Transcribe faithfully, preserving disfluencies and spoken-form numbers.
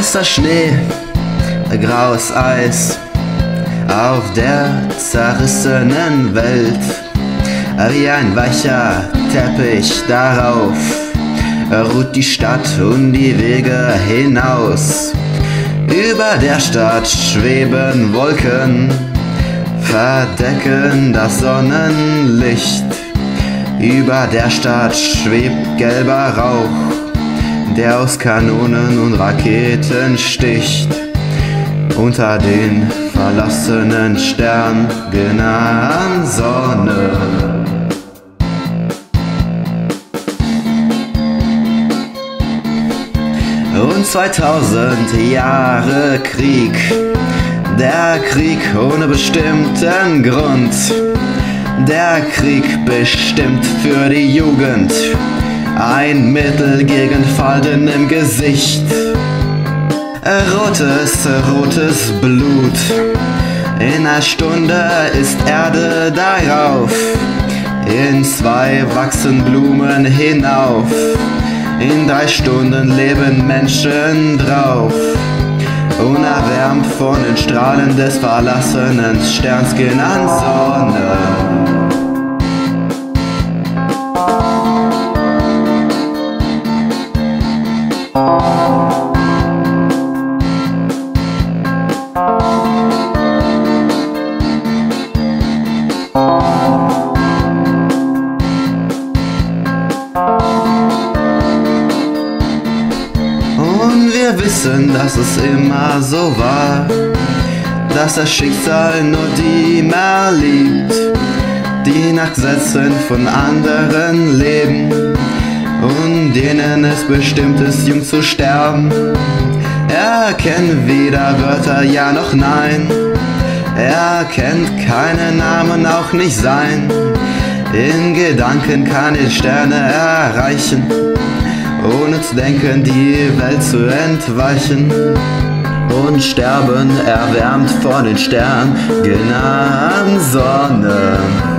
Weißer Schnee, graues Eis auf der zerrissenen Welt. Wie ein weicher Teppich darauf ruht die Stadt und die Wege hinaus. Über der Stadt schweben Wolken, verdecken das Sonnenlicht. Über der Stadt schwebt gelber Rauch, der aus Kanonen und Raketen sticht. Unter den verlassenen sterngennahen Sonne. Und zweitausend Jahre Krieg, der Krieg ohne bestimmten Grund, der Krieg bestimmt für die Jugend ein Mittel gegen Falten im Gesicht. Rotes, rotes Blut, in einer Stunde ist Erde darauf, in zwei wachsen Blumen hinauf, in drei Stunden leben Menschen drauf, unerwärmt von den Strahlen des verlassenen Sterns genannt Sonne. Und wir wissen, dass es immer so war, dass das Schicksal nur die mehr liebt, die nach Gesetzen von anderen leben und denen es bestimmt ist, jung zu sterben. Er kennt weder Wörter, ja noch nein, er kennt keine Namen, auch nicht sein. In Gedanken kann er Sterne erreichen, ohne zu denken, die Welt zu entweichen. Und sterben erwärmt von den Sternen genannten Sonne.